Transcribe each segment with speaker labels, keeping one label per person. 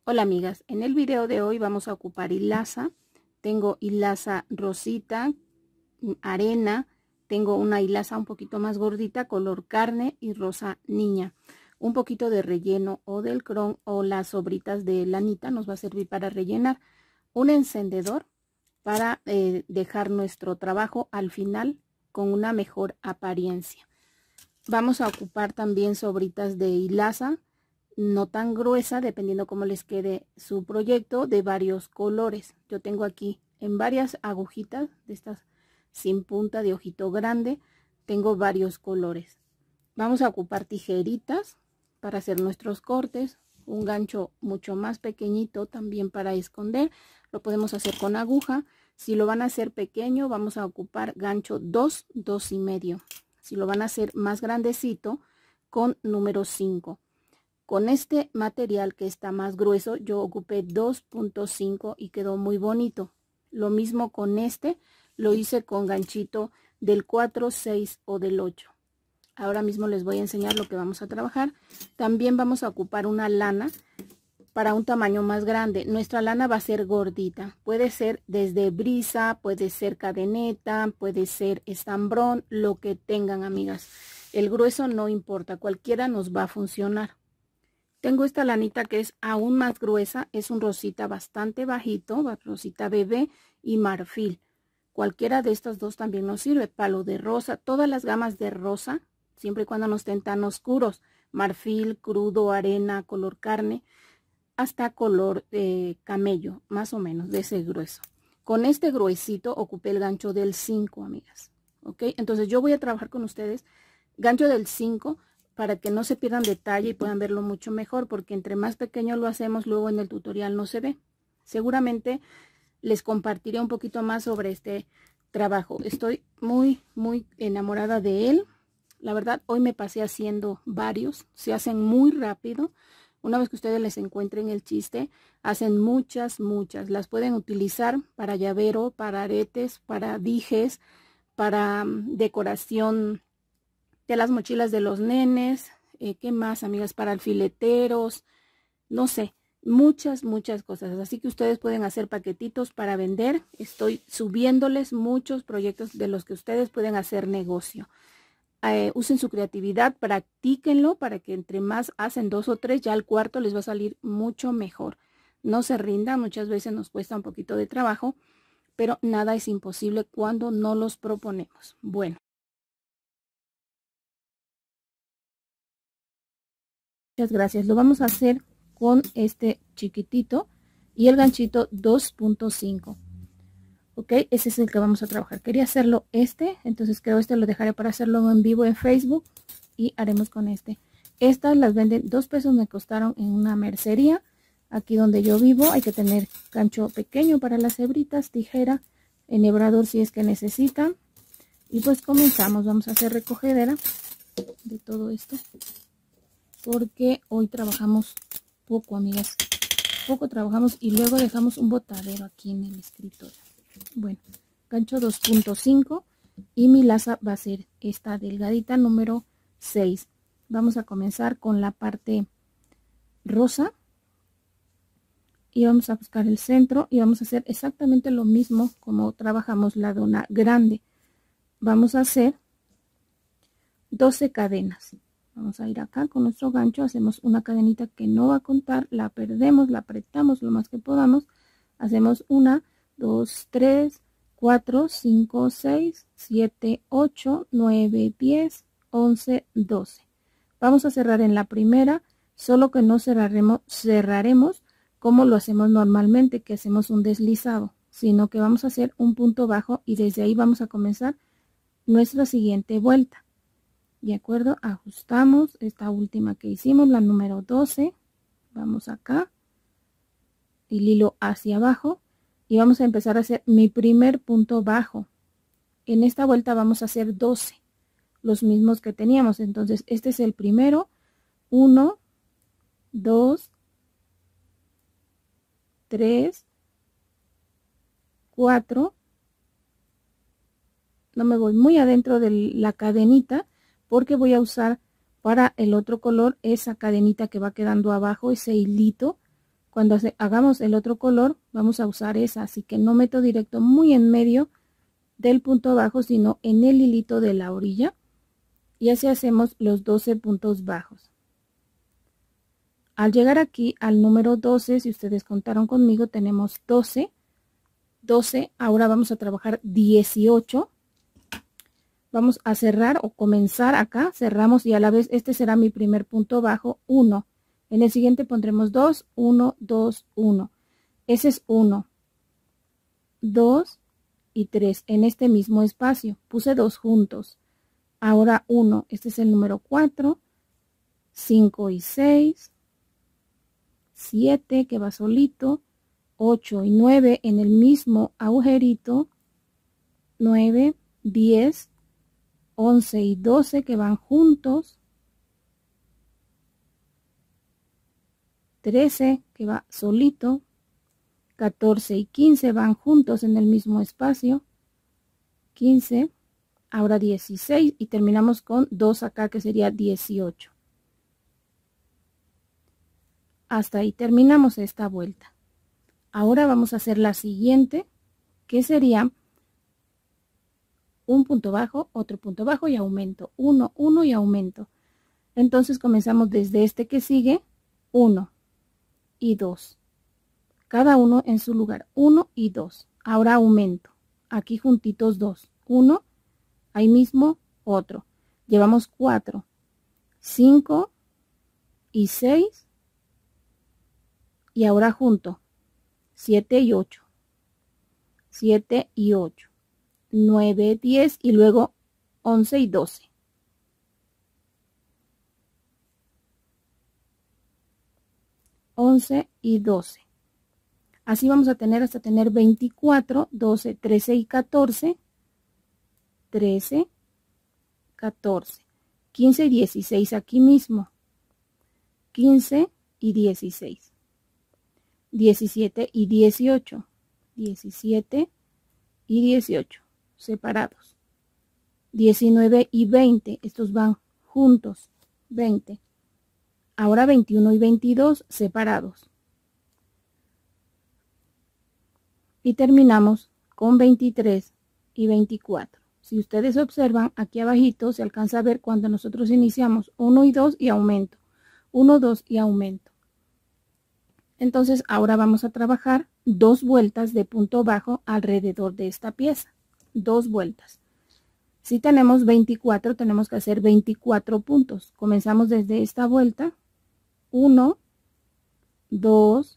Speaker 1: Hola amigas, en el video de hoy vamos a ocupar hilaza. Tengo hilaza rosita, arena, tengo una hilaza un poquito más gordita, color carne y rosa niña. Un poquito de relleno o del cron o las sobritas de lanita nos va a servir para rellenar. Un encendedor para dejar nuestro trabajo al final con una mejor apariencia. Vamos a ocupar también sobritas de hilaza, no tan gruesa, dependiendo cómo les quede su proyecto, de varios colores. Yo tengo aquí en varias agujitas de estas sin punta de ojito grande, tengo varios colores. Vamos a ocupar tijeritas para hacer nuestros cortes, un gancho mucho más pequeñito también para esconder, lo podemos hacer con aguja. Si lo van a hacer pequeño, vamos a ocupar gancho 2, 2,5. Si lo van a hacer más grandecito, con número 5. Con este material que está más grueso, yo ocupé 2.5 y quedó muy bonito. Lo mismo con este, lo hice con ganchito del 4, 6 o del 8. Ahora mismo les voy a enseñar lo que vamos a trabajar. También vamos a ocupar una lana para un tamaño más grande. Nuestra lana va a ser gordita. Puede ser desde brisa, puede ser cadeneta, puede ser estambrón, lo que tengan, amigas. El grueso no importa, cualquiera nos va a funcionar. Tengo esta lanita que es aún más gruesa, es un rosita bastante bajito, rosita bebé y marfil. Cualquiera de estas dos también nos sirve, palo de rosa, todas las gamas de rosa, siempre y cuando no estén tan oscuros, marfil, crudo, arena, color carne, hasta color camello, más o menos de ese grueso. Con este gruesito ocupé el gancho del 5, amigas. ¿Ok? Entonces yo voy a trabajar con ustedes gancho del 5 para que no se pierdan detalle y puedan verlo mucho mejor, porque entre más pequeño lo hacemos, luego en el tutorial no se ve. Seguramente les compartiré un poquito más sobre este trabajo. Estoy muy enamorada de él. La verdad, hoy me pasé haciendo varios, se hacen muy rápido. Una vez que ustedes les encuentren el chiste, hacen muchas. Las pueden utilizar para llavero, para aretes, para dijes, para decoración de las mochilas de los nenes. ¿Qué más, amigas? Para alfileteros, no sé, muchas cosas. Así que ustedes pueden hacer paquetitos para vender. Estoy subiéndoles muchos proyectos de los que ustedes pueden hacer negocio. Usen su creatividad, practíquenlo para que entre más hacen 2 o 3, ya el cuarto les va a salir mucho mejor. No se rindan, muchas veces nos cuesta un poquito de trabajo, pero nada es imposible cuando no los proponemos. Bueno. Muchas gracias. Lo vamos a hacer con este chiquitito y el ganchito 2.5. Ok, ese es el que vamos a trabajar. Quería hacerlo entonces creo lo dejaré para hacerlo en vivo en Facebook y haremos con este. Estas las venden 2 pesos, me costaron en una mercería. Aquí donde yo vivo hay que tener gancho pequeño para las hebritas, tijera, enhebrador si es que necesitan. Y pues comenzamos, vamos a hacer recogedera de todo esto, porque hoy trabajamos poco, amigas. Poco trabajamos y luego dejamos un botadero aquí en el escritorio. Bueno, gancho 2.5 y mi laza va a ser esta delgadita número 6. Vamos a comenzar con la parte rosa y vamos a buscar el centro y vamos a hacer exactamente lo mismo como trabajamos la dona grande. Vamos a hacer 12 cadenas. Vamos a ir acá con nuestro gancho, hacemos una cadenita que no va a contar, la perdemos, la apretamos lo más que podamos, hacemos 1, 2, 3, 4, 5, 6, 7, 8, 9, 10, 11, 12. Vamos a cerrar en la primera, solo que no cerraremos como lo hacemos normalmente, que hacemos un deslizado, sino que vamos a hacer un punto bajo y desde ahí vamos a comenzar nuestra siguiente vuelta. De acuerdo, ajustamos esta última que hicimos, la número 12. Vamos acá, el hilo hacia abajo y vamos a empezar a hacer mi primer punto bajo. En esta vuelta vamos a hacer 12, los mismos que teníamos. Entonces este es el primero, 1, 2, 3, 4. No me voy muy adentro de la cadenita, porque voy a usar para el otro color esa cadenita que va quedando abajo, ese hilito Cuando hagamos el otro color vamos a usar esa, así que no meto directo muy en medio del punto bajo, sino en el hilito de la orilla, y así hacemos los 12 puntos bajos. Al llegar aquí al número 12, si ustedes contaron conmigo, tenemos 12, ahora vamos a trabajar 18. Vamos a cerrar o comenzar acá, cerramos y a la vez este será mi primer punto bajo, 1. En el siguiente pondremos 2, 1, 2, 1. Ese es 1, 2 y 3 en este mismo espacio. Puse 2 juntos. Ahora 1, este es el número 4, 5 y 6, 7 que va solito, 8 y 9 en el mismo agujerito, 9, 10, 11 y 12 que van juntos, 13 que va solito, 14 y 15 van juntos en el mismo espacio, 15, ahora 16 y terminamos con 2 acá que sería 18. Hasta ahí terminamos esta vuelta. Ahora vamos a hacer la siguiente, que sería un punto bajo, otro punto bajo y aumento, 1, 1 y aumento. Entonces comenzamos desde este que sigue, 1 y 2. Cada uno en su lugar, 1 y 2. Ahora aumento, aquí juntitos 2, 1, ahí mismo otro. Llevamos 4, 5 y 6 y ahora junto 7 y 8, 7 y 8, 9, 10 y luego 11 y 12. Y 12. Así vamos a tener hasta tener 24, 12, 13 y 14, 13, 14, 15 y 16 aquí mismo, 15 y 16, 17 y 18, 17 y 18, separados, 19 y 20, estos van juntos, 20. Ahora 21 y 22 separados. Y terminamos con 23 y 24. Si ustedes observan, aquí abajito se alcanza a ver cuando nosotros iniciamos 1 y 2 y aumento. 1, 2 y aumento. Entonces ahora vamos a trabajar 2 vueltas de punto bajo alrededor de esta pieza. 2 vueltas. Si tenemos 24, tenemos que hacer 24 puntos. Comenzamos desde esta vuelta. 1, 2,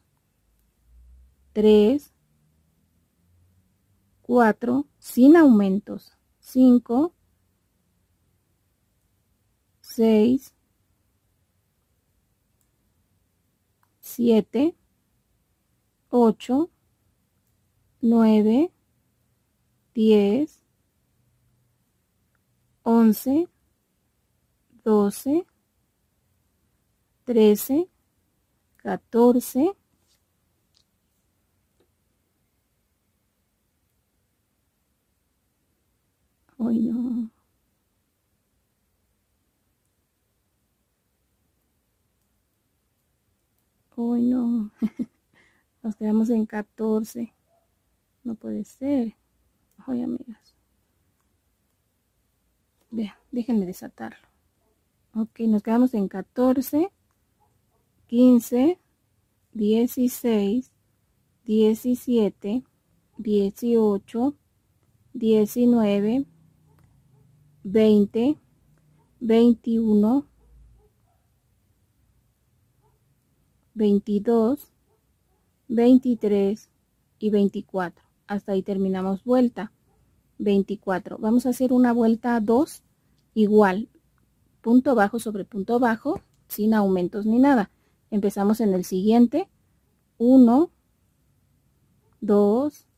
Speaker 1: 3, 4, sin aumentos, 5, 6, 7, 8, 9, 10, 11, 12, 13, 14, hoy no, hoy no, nos quedamos en 14, no puede ser, hoy amigas, vean, déjenme desatarlo, ok, nos quedamos en 14, 15, 16, 17, 18, 19, 20, 21, 22, 23 y 24. Hasta ahí terminamos vuelta 24. Vamos a hacer una vuelta 2 igual, punto bajo sobre punto bajo, sin aumentos ni nada. Empezamos en el siguiente, 1, 2,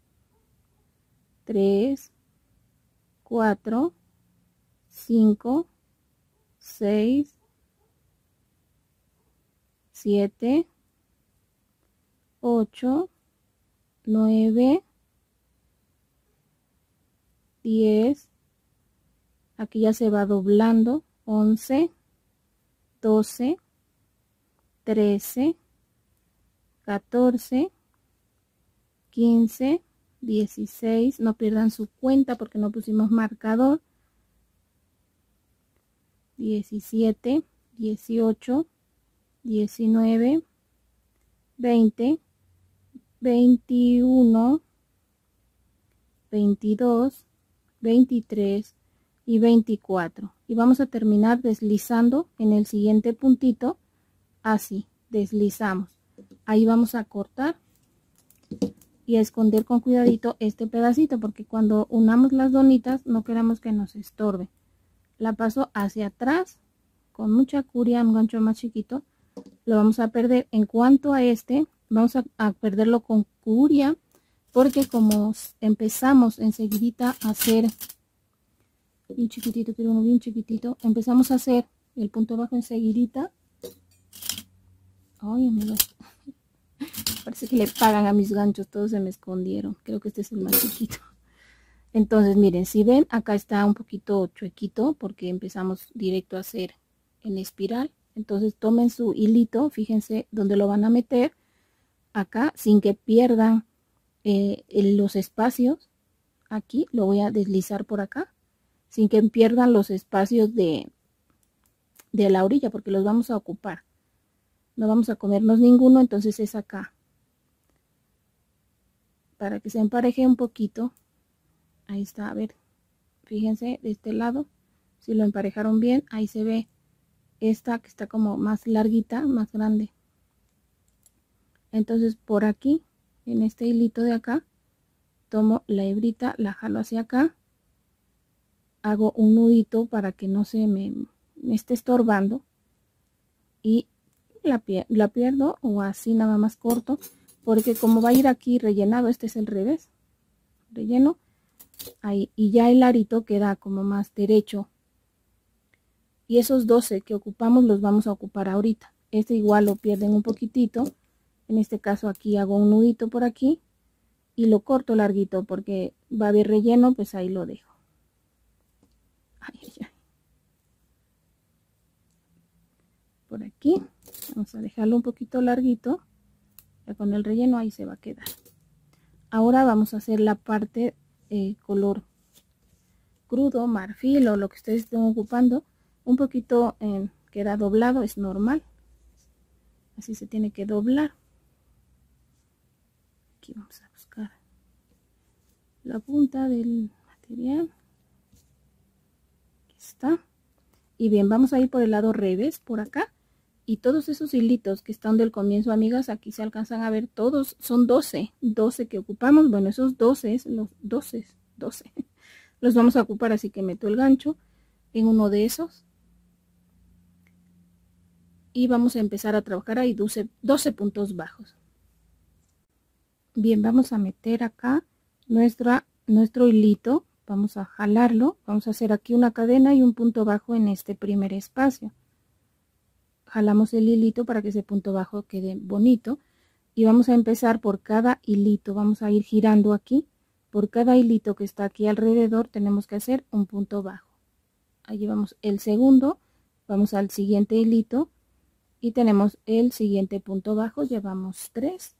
Speaker 1: 3, 4, 5, 6, 7, 8, 9, 10, aquí ya se va doblando, 11, 12, 13, 14, 15, 16, no pierdan su cuenta porque no pusimos marcador, 17, 18, 19, 20, 21, 22, 23 y 24. Y vamos a terminar deslizando en el siguiente puntito, así, deslizamos. Ahí vamos a cortar y a esconder con cuidadito este pedacito, porque cuando unamos las donitas no queremos que nos estorbe. La paso hacia atrás con mucha curia, un gancho más chiquito, lo vamos a perder. En cuanto a este, vamos a perderlo con curia, porque como empezamos enseguidita a hacer, bien chiquitito, quiero uno bien chiquitito, empezamos a hacer el punto bajo enseguidita. Ay, amigos, parece que le pagan a mis ganchos, todos se me escondieron. Creo que este es el más chiquito. Entonces miren, si ven, acá está un poquito chuequito porque empezamos directo a hacer en espiral. Entonces tomen su hilito, fíjense dónde lo van a meter, acá, sin que pierdan los espacios. Aquí lo voy a deslizar por acá, sin que pierdan los espacios de la orilla, porque los vamos a ocupar. No vamos a comernos ninguno, entonces es acá. Para que se empareje un poquito. Ahí está, a ver, fíjense de este lado, si lo emparejaron bien, ahí se ve esta que está como más larguita, más grande. Entonces por aquí, en este hilito de acá, tomo la hebrita, la jalo hacia acá, hago un nudito para que no se me esté estorbando y la pierdo, o así nada más corto, porque como va a ir aquí rellenado, este es el revés, relleno ahí, y ya el arito queda como más derecho. Y esos 12 que ocupamos los vamos a ocupar ahorita. Este igual lo pierden un poquitito. En este caso aquí hago un nudito por aquí y lo corto larguito porque va a haber relleno, pues ahí lo dejo. Ay, ay, ay. Por aquí vamos a dejarlo un poquito larguito. Ya con el relleno ahí se va a quedar. Ahora vamos a hacer la parte color crudo, marfil o lo que ustedes estén ocupando. Un poquito queda doblado, es normal. Así se tiene que doblar. Aquí vamos a buscar la punta del material. Aquí está. Y bien, vamos a ir por el lado revés, por acá. Y todos esos hilitos que están del comienzo, amigas, aquí se alcanzan a ver todos. Son 12 que ocupamos. Bueno, esos 12, los 12, los vamos a ocupar, así que meto el gancho en uno de esos. Y vamos a empezar a trabajar ahí 12 puntos bajos. Bien, vamos a meter acá nuestro hilito, vamos a jalarlo, vamos a hacer aquí una cadena y un punto bajo en este primer espacio. Jalamos el hilito para que ese punto bajo quede bonito y vamos a empezar por cada hilito, vamos a ir girando aquí, por cada hilito que está aquí alrededor tenemos que hacer un punto bajo. Ahí llevamos el segundo, vamos al siguiente hilito y tenemos el siguiente punto bajo, llevamos 3.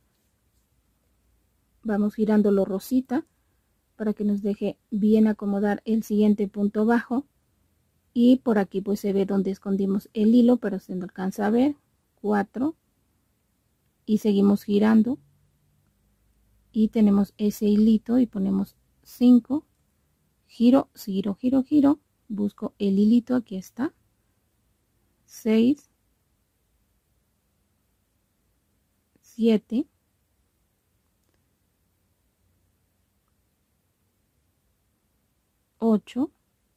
Speaker 1: Vamos girándolo rosita para que nos deje bien acomodar el siguiente punto bajo. Y por aquí pues se ve donde escondimos el hilo, pero se no alcanza a ver. 4. Y seguimos girando. Y tenemos ese hilito y ponemos 5. Giro, giro, giro, giro. Busco el hilito, aquí está. 6. 7. 8,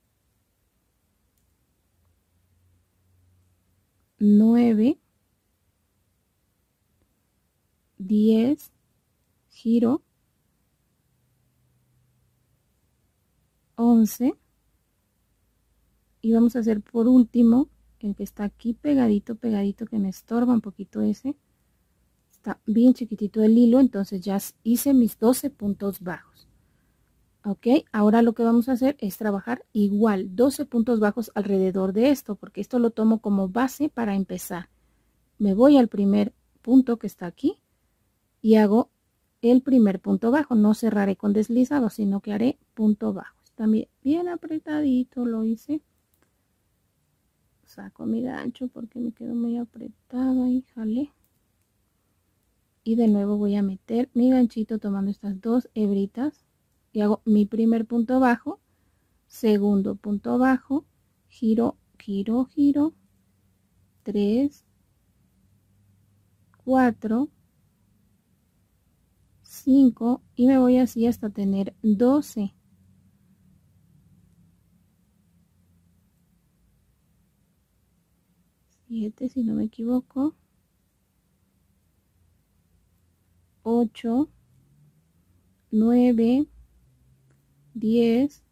Speaker 1: 9, 10, giro, 11 y vamos a hacer por último el que está aquí pegadito, que me estorba un poquito ese. Está bien chiquitito el hilo, entonces ya hice mis 12 puntos bajos. Ok, ahora lo que vamos a hacer es trabajar igual 12 puntos bajos alrededor de esto, porque esto lo tomo como base para empezar. Me voy al primer punto que está aquí, y hago el primer punto bajo. No cerraré con deslizado, sino que haré punto bajo. Está bien apretadito, lo hice. Saco mi gancho porque me quedó muy apretado y jalé. Y de nuevo voy a meter mi ganchito tomando estas 2 hebritas y hago mi primer punto bajo, segundo punto bajo, giro, giro, giro, 3, 4, 5 y me voy así hasta tener 12. Si no me equivoco, 8, 9, 10,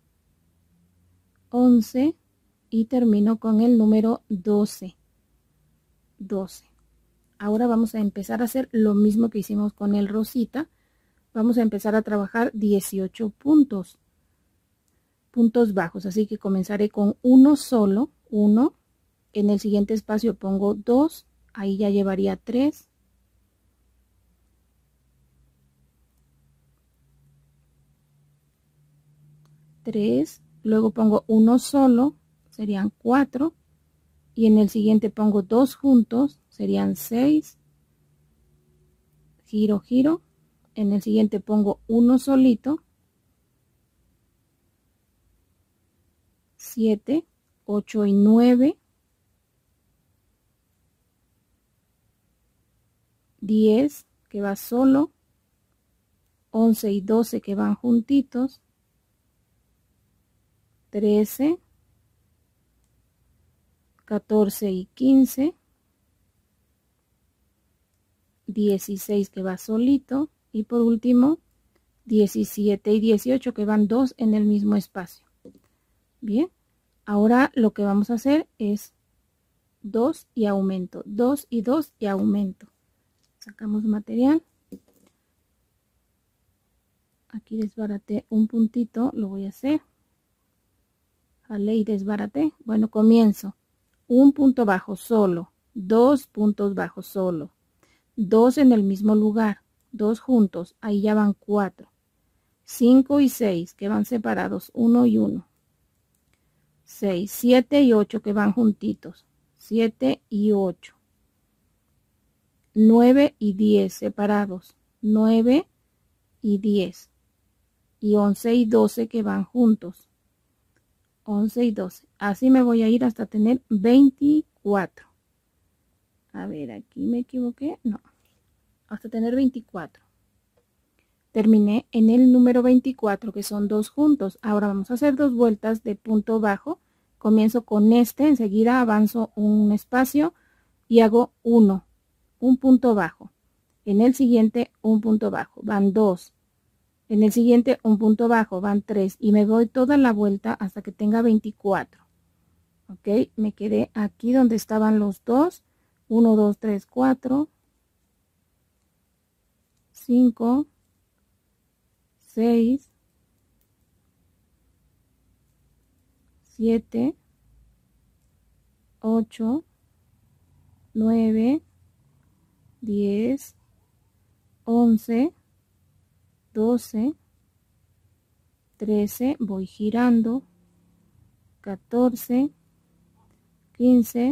Speaker 1: 11 y termino con el número 12. 12. Ahora vamos a empezar a hacer lo mismo que hicimos con el rosita. Vamos a empezar a trabajar 18 puntos bajos, así que comenzaré con uno solo, 1. En el siguiente espacio pongo 2, ahí ya llevaría 3. 3, luego pongo uno solo, serían 4, y en el siguiente pongo 2 juntos, serían 6, giro, giro, en el siguiente pongo uno solito, 7, 8 y 9, 10 que va solo, 11 y 12 que van juntitos, 13, 14 y 15, 16 que va solito y por último 17 y 18 que van 2 en el mismo espacio. Bien, ahora lo que vamos a hacer es 2 y aumento, 2 y 2 y aumento. Sacamos material. Aquí desbaraté un puntito, lo voy a hacer. Jalé y desbaraté. Bueno, comienzo. Un punto bajo solo, 2 puntos bajos solo, 2 en el mismo lugar, 2 juntos, ahí ya van 4, 5 y 6 que van separados, 1 y 1, 6, 7 y 8 que van juntitos, 7 y 8, 9 y 10 separados, 9 y 10, y 11 y 12 que van juntos, 11 y 12. Así me voy a ir hasta tener 24. A ver, aquí me equivoqué. No, hasta tener 24. Terminé en el número 24, que son 2 juntos. Ahora vamos a hacer 2 vueltas de punto bajo. Comienzo con este, enseguida avanzo un espacio y hago un punto bajo. En el siguiente, un punto bajo. Van 2. En el siguiente, un punto bajo, van 3 y me doy toda la vuelta hasta que tenga 24. Ok, me quedé aquí donde estaban los 2. 1, 2, 3, 4, 5, 6, 7, 8, 9, 10, 11, 12, 13, voy girando, 14, 15,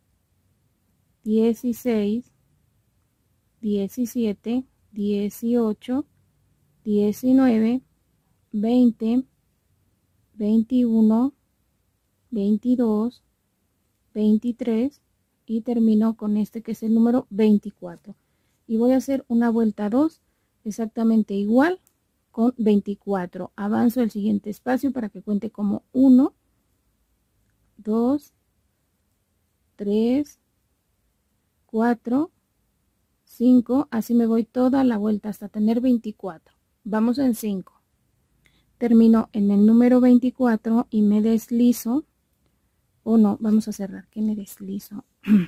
Speaker 1: 16, 17, 18, 19, 20, 21, 22, 23 y termino con este que es el número 24. Y voy a hacer una vuelta 2 exactamente igual con 24. Avanzo el siguiente espacio para que cuente como 1, 2, 3, 4, 5. Así me voy toda la vuelta hasta tener 24. Vamos en 5. Termino en el número 24 y me deslizo. O no, vamos a cerrar, que me deslizo.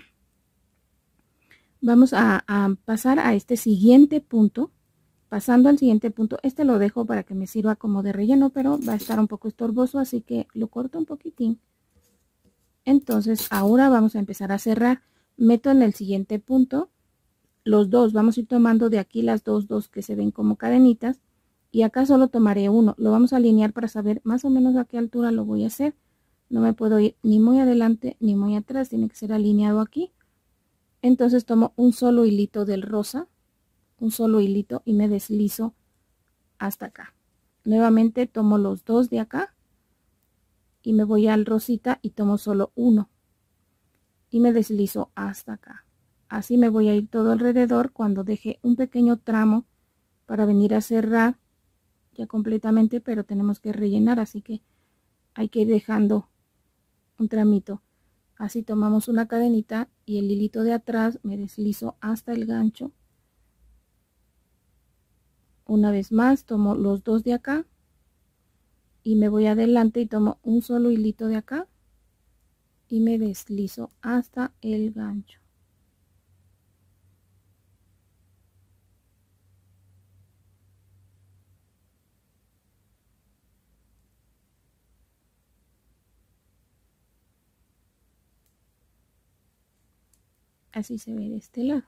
Speaker 1: Vamos a pasar a este siguiente punto. Pasando al siguiente punto, este lo dejo para que me sirva como de relleno, pero va a estar un poco estorboso, así que lo corto un poquitín. Entonces, ahora vamos a empezar a cerrar. Meto en el siguiente punto los dos, vamos a ir tomando de aquí las dos que se ven como cadenitas, y acá solo tomaré uno. Lo vamos a alinear para saber más o menos a qué altura lo voy a hacer. No me puedo ir ni muy adelante ni muy atrás, tiene que ser alineado aquí. Entonces tomo un solo hilito del rosa, un solo hilito, y me deslizo hasta acá. Nuevamente tomo los dos de acá y me voy al rosita y tomo solo uno y me deslizo hasta acá. Así me voy a ir todo alrededor. Cuando deje un pequeño tramo para venir a cerrar ya completamente, pero tenemos que rellenar, así que hay que ir dejando un tramito. Así tomamos una cadenita y el hilito de atrás me deslizo hasta el gancho. Una vez más tomo los dos de acá y me voy adelante y tomo un solo hilito de acá y me deslizo hasta el gancho. Así se ve de este lado.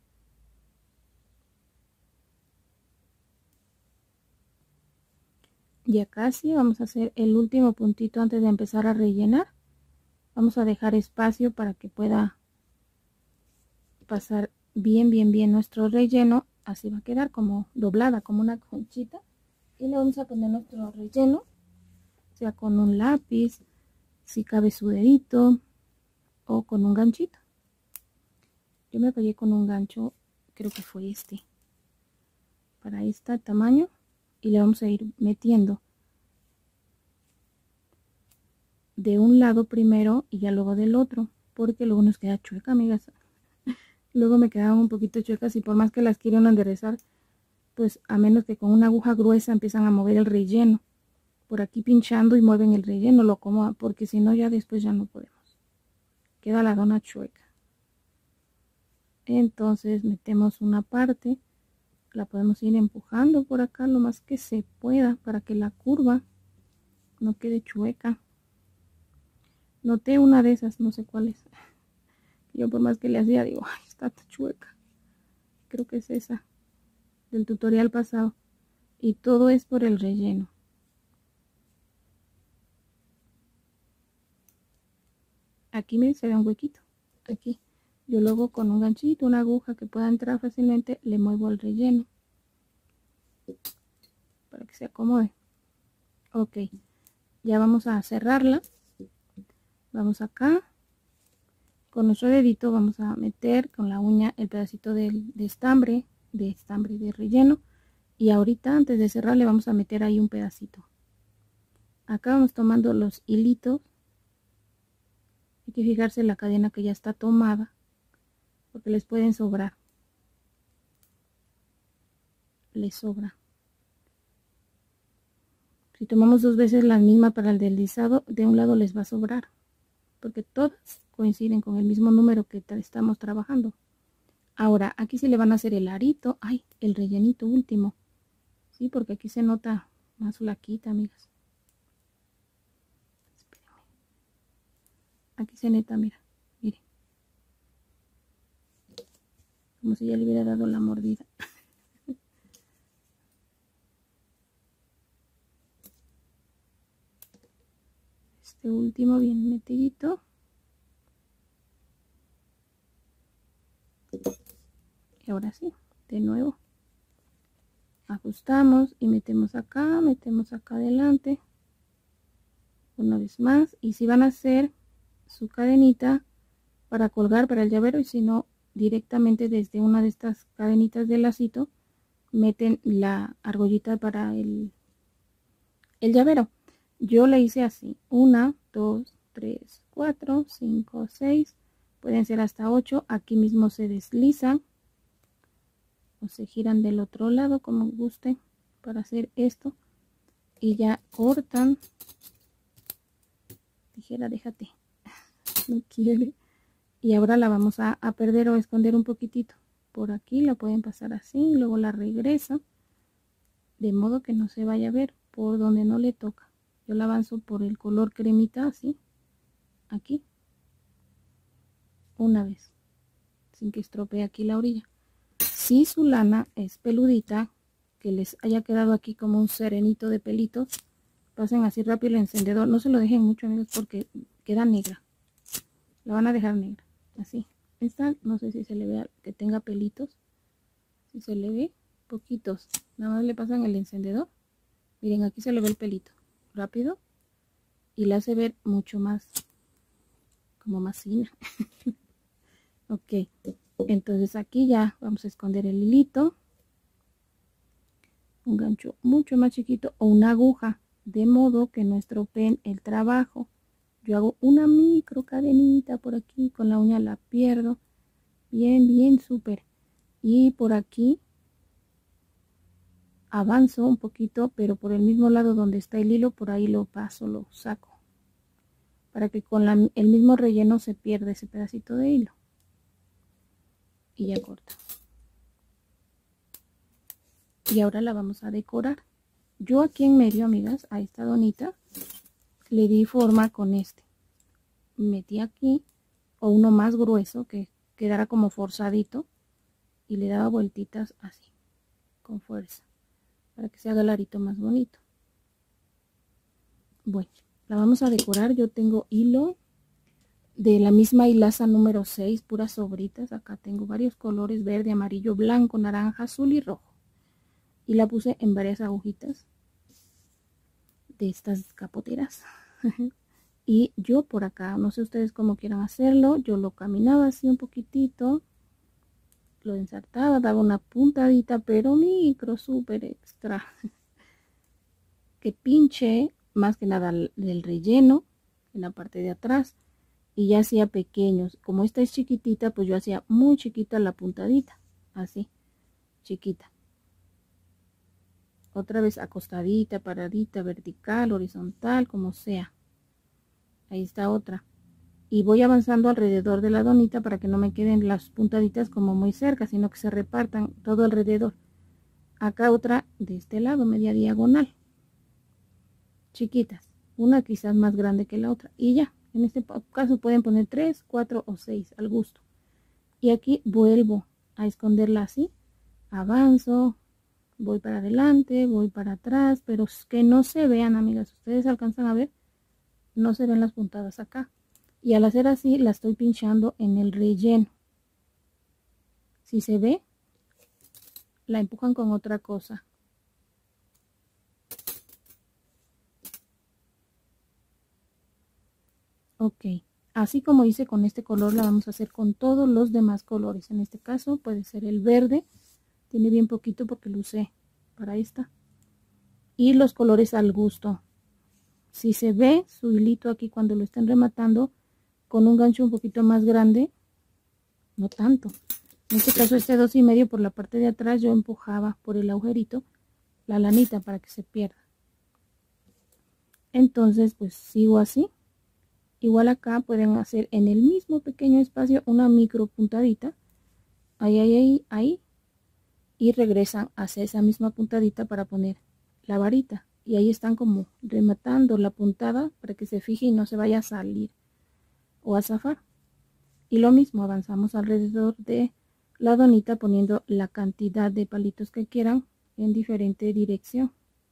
Speaker 1: Ya casi vamos a hacer el último puntito antes de empezar a rellenar. Vamos a dejar espacio para que pueda pasar bien nuestro relleno. Así va a quedar como doblada, como una conchita. Y le vamos a poner nuestro relleno, sea con un lápiz, si cabe su dedito, o con un ganchito. Yo me apoyé con un gancho, creo que fue este, para este tamaño, y le vamos a ir metiendo de un lado primero y ya luego del otro, porque luego nos queda chueca, amigas. Luego me quedaban un poquito chuecas y por más que las quiero enderezar, pues a menos que con una aguja gruesa empiezan a mover el relleno. Por aquí pinchando y mueven el relleno, lo acomodan, porque si no ya después ya no podemos. Queda la dona chueca. Entonces metemos una parte, la podemos ir empujando por acá lo más que se pueda para que la curva no quede chueca. Noté una de esas, no sé cuál es. Yo por más que le hacía digo, ay, está chueca. Creo que es esa del tutorial pasado. Y todo es por el relleno. Aquí me se ve un huequito. Aquí. Yo luego con un ganchito, una aguja que pueda entrar fácilmente, le muevo el relleno para que se acomode. Ok, ya vamos a cerrarla. Vamos acá. Con nuestro dedito vamos a meter con la uña el pedacito de estambre de relleno. Y ahorita antes de cerrar le vamos a meter ahí un pedacito. Acá vamos tomando los hilitos. Hay que fijarse en la cadena que ya está tomada, porque les pueden sobrar. Les sobra. Si tomamos dos veces la misma para el deslizado, de un lado les va a sobrar, porque todas coinciden con el mismo número que estamos trabajando. Ahora, aquí sí le van a hacer el arito, ay, el rellenito último. Sí, porque aquí se nota más flaquita, amigas. Espérenme. Aquí se nota, mira, miren. Como si ya le hubiera dado la mordida. Este último bien metidito. Y ahora sí, de nuevo. Ajustamos y metemos acá adelante. Una vez más. Y si van a hacer su cadenita para colgar para el llavero, y si no, directamente desde una de estas cadenitas de lacito, meten la argollita para el llavero. Yo le hice así: 1, 2, 3, 4, 5, 6, pueden ser hasta 8. Aquí mismo se deslizan o se giran del otro lado como guste para hacer esto, y ya cortan. Tijera, déjate, no quiere. Y ahora la vamos a perder o esconder un poquitito. Por aquí la pueden pasar así, luego la regresa, de modo que no se vaya a ver por donde no le toca. Yo la avanzo por el color cremita, así, aquí, una vez, sin que estropee aquí la orilla. Si su lana es peludita, que les haya quedado aquí como un serenito de pelitos, pasen así rápido el encendedor. No se lo dejen mucho, amigos, porque queda negra. La van a dejar negra, así. Esta no sé si se le vea que tenga pelitos. Si se le ve, poquitos. Nada más le pasan el encendedor. Miren, aquí se le ve el pelito. Rápido. Y la hace ver mucho más, como más fina. Ok. Entonces aquí ya vamos a esconder el hilito. Un gancho mucho más chiquito o una aguja, de modo que no estropeen el trabajo. Yo hago una micro cadenita por aquí, con la uña la pierdo. Bien, bien, súper. Y por aquí avanzo un poquito, pero por el mismo lado donde está el hilo, por ahí lo paso, lo saco. Para que con el mismo relleno se pierda ese pedacito de hilo. Y ya corta. Y ahora la vamos a decorar. Yo aquí en medio, amigas, a esta donita le di forma con este. Metí aquí, o uno más grueso que quedara como forzadito, y le daba vueltitas así, con fuerza, para que se haga el arito más bonito. Bueno, la vamos a decorar. Yo tengo hilo de la misma hilaza número 6, puras sobritas. Acá tengo varios colores: verde, amarillo, blanco, naranja, azul y rojo. Y la puse en varias agujitas de estas capoteras. Y yo por acá, no sé ustedes cómo quieran hacerlo, yo lo caminaba así un poquitito, lo ensartaba, daba una puntadita, pero micro, súper extra, que pinche más que nada del relleno en la parte de atrás, y ya hacía pequeños. Como esta es chiquitita, pues yo hacía muy chiquita la puntadita, así, chiquita. Otra vez acostadita, paradita, vertical, horizontal, como sea. Ahí está otra. Y voy avanzando alrededor de la donita para que no me queden las puntaditas como muy cerca, sino que se repartan todo alrededor. Acá otra de este lado, media diagonal. Chiquitas. Una quizás más grande que la otra. Y ya, en este caso pueden poner 3, 4 o 6 al gusto. Y aquí vuelvo a esconderla así. Avanzo, voy para adelante, voy para atrás, pero que no se vean, amigas. Ustedes alcanzan a ver, no se ven las puntadas acá. Y al hacer así, la estoy pinchando en el relleno. Si se ve, la empujan con otra cosa. Ok, así como hice con este color, la vamos a hacer con todos los demás colores. En este caso puede ser el verde. Tiene bien poquito porque lo usé para esta. Y los colores al gusto. Si se ve su hilito aquí cuando lo estén rematando, con un gancho un poquito más grande, no tanto. En este caso este 2,5 por la parte de atrás, yo empujaba por el agujerito la lanita para que se pierda. Entonces pues sigo así. Igual acá pueden hacer en el mismo pequeño espacio una micro puntadita. Ahí. Y regresan hacia esa misma puntadita para poner la varita. Y ahí están como rematando la puntada para que se fije y no se vaya a salir o a zafar. Y lo mismo, avanzamos alrededor de la donita poniendo la cantidad de palitos que quieran en diferente dirección.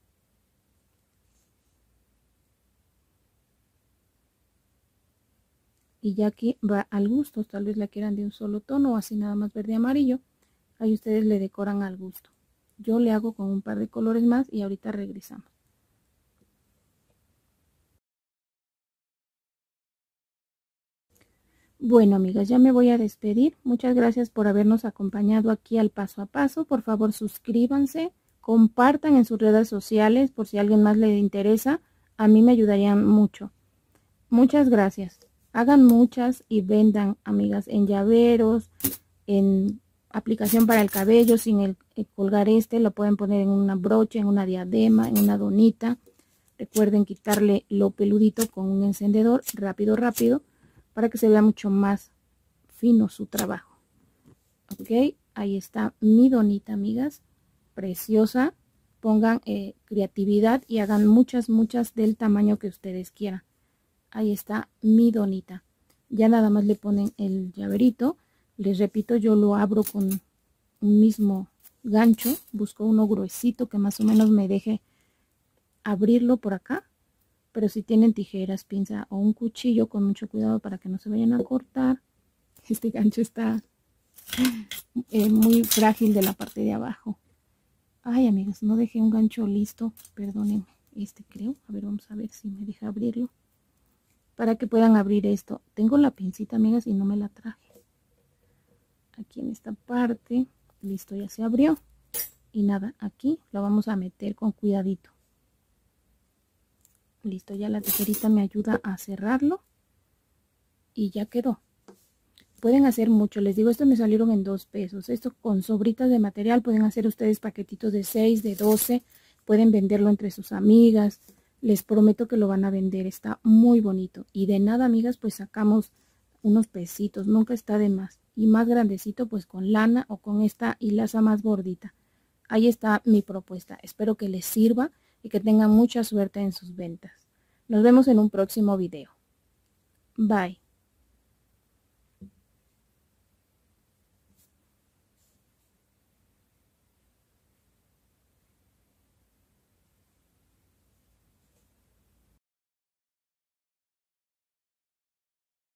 Speaker 1: Y ya aquí va al gusto, tal vez la quieran de un solo tono o así nada más verde amarillo. Ahí ustedes le decoran al gusto. Yo le hago con un par de colores más y ahorita regresamos. Bueno, amigas, ya me voy a despedir. Muchas gracias por habernos acompañado aquí al paso a paso. Por favor, suscríbanse, compartan en sus redes sociales por si a alguien más le interesa. A mí me ayudarían mucho. Muchas gracias. Hagan muchas y vendan, amigas, en llaveros, en aplicación para el cabello, sin el colgar lo pueden poner en una brocha, en una diadema, en una donita. Recuerden quitarle lo peludito con un encendedor, rápido, para que se vea mucho más fino su trabajo. Ok, ahí está mi donita, amigas, preciosa. Pongan creatividad y hagan muchas del tamaño que ustedes quieran. Ahí está mi donita. Ya nada más le ponen el llaverito. Les repito, yo lo abro con un mismo gancho, busco uno gruesito que más o menos me deje abrirlo por acá. Pero si tienen tijeras, pinza o un cuchillo, con mucho cuidado para que no se vayan a cortar. Este gancho está muy frágil de la parte de abajo. Ay, amigas, no dejé un gancho listo, perdónenme. Creo, a ver, vamos a ver si me deja abrirlo para que puedan abrir esto. Tengo la pincita, amigas, y no me la traje. Aquí en esta parte, listo, ya se abrió. Y nada, aquí lo vamos a meter con cuidadito. Listo, ya la tijerita me ayuda a cerrarlo y ya quedó. Pueden hacer mucho, les digo, estos me salieron en 2 pesos. Esto con sobritas de material pueden hacer ustedes paquetitos de 6, de 12. Pueden venderlo entre sus amigas. Les prometo que lo van a vender, está muy bonito. Y de nada, amigas, pues sacamos unos pesitos, nunca está de más. Y más grandecito, pues con lana o con esta hilaza más gordita. Ahí está mi propuesta. Espero que les sirva y que tengan mucha suerte en sus ventas. Nos vemos en un próximo video. Bye.